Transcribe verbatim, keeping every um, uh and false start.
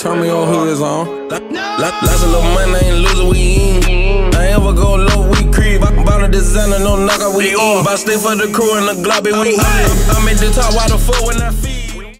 Turn me on who is on. Lots of little money, ain't losing, we in. I ever go low, we creep. Bought a designer, no knockout, we in. But stay for the crew and the globby, we in. I'm in the top, why the fuck when I feel.